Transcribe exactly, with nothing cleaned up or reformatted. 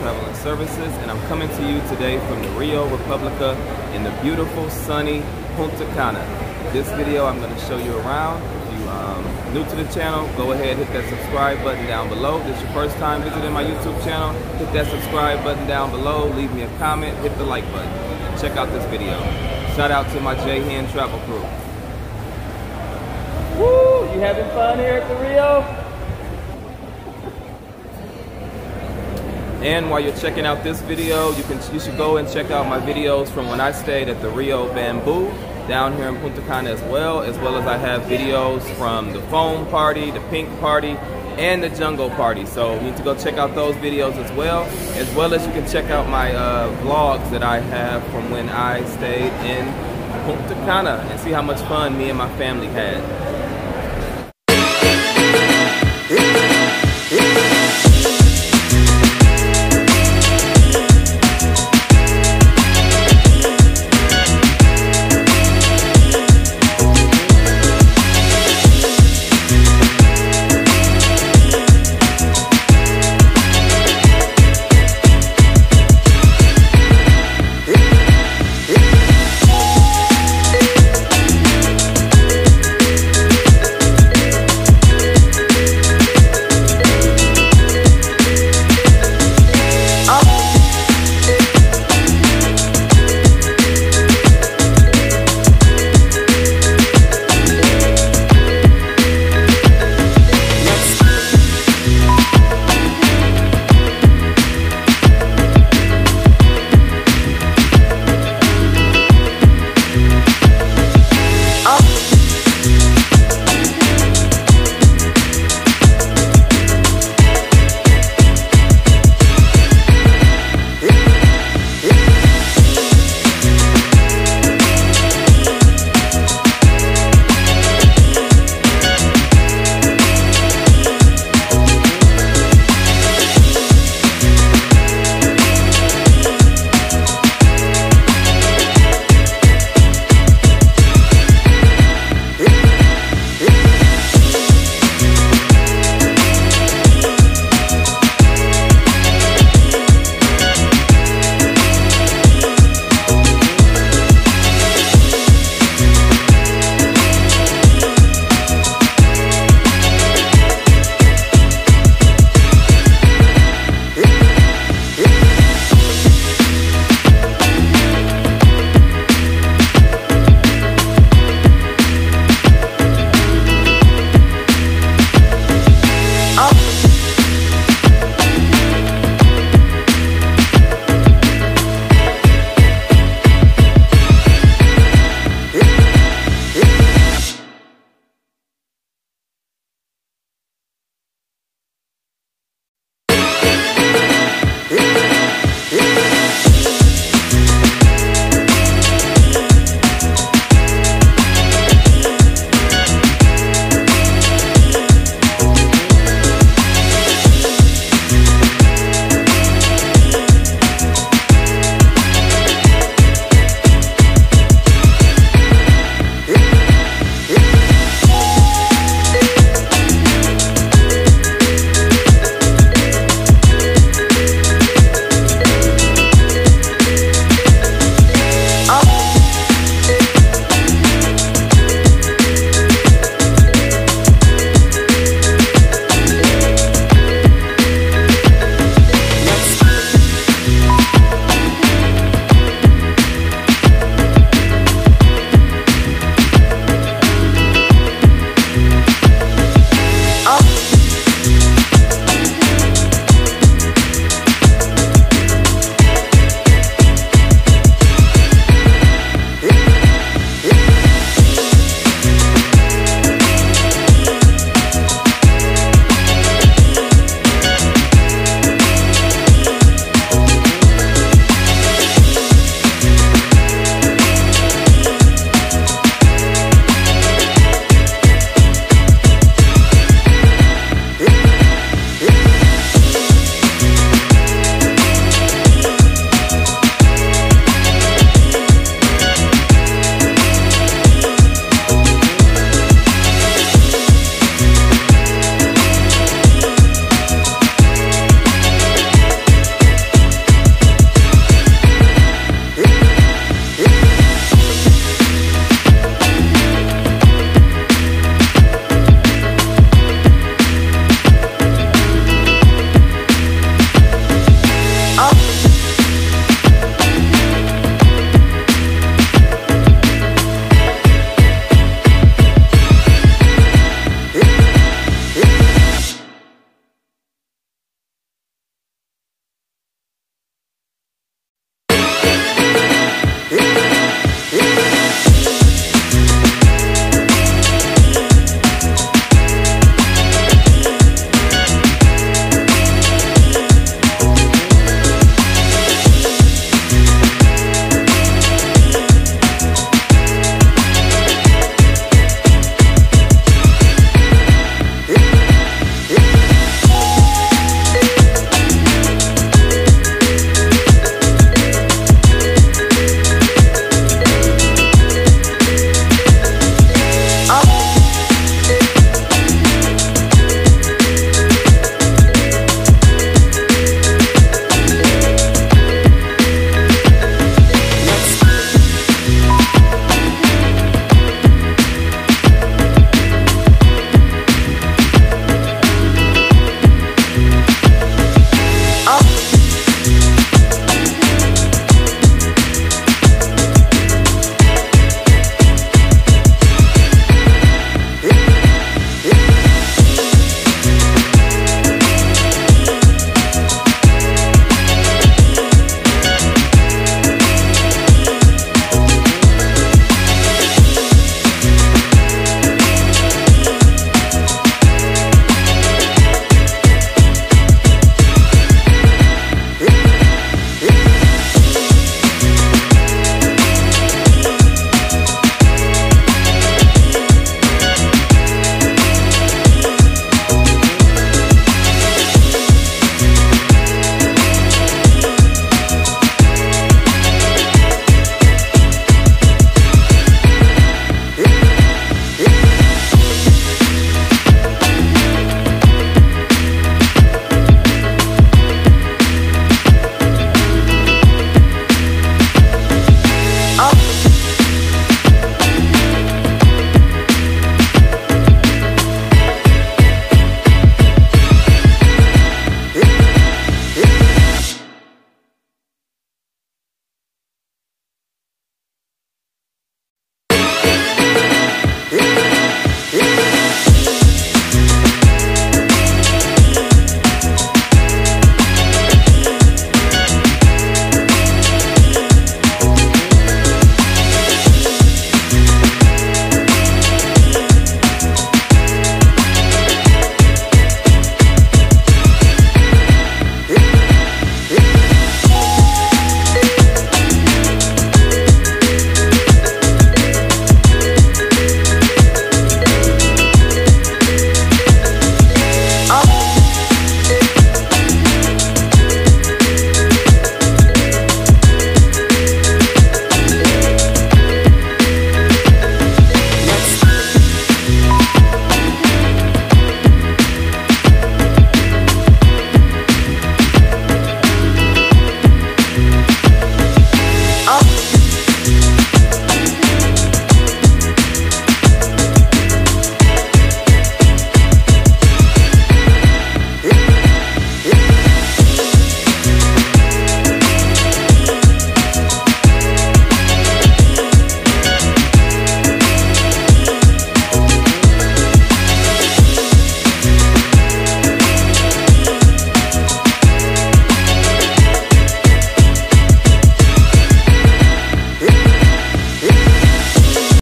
Travel and Services, and I'm coming to you today from the Rio Republica in the beautiful, sunny Punta Cana. This video I'm going to show you around. If you um, new to the channel, go ahead, hit that subscribe button down below. If this is your first time visiting my YouTube channel, hit that subscribe button down below, leave me a comment, hit the like button, and check out this video. Shout out to my J Hen Travel Crew. Woo! You having fun here at the Rio? And while you're checking out this video, you can you should go and check out my videos from when I stayed at the Rio Bamboo down here in Punta Cana as well, as well as I have videos from the Foam Party, the Pink Party, and the Jungle Party. So you need to go check out those videos as well, as well as you can check out my uh, vlogs that I have from when I stayed in Punta Cana and see how much fun me and my family had.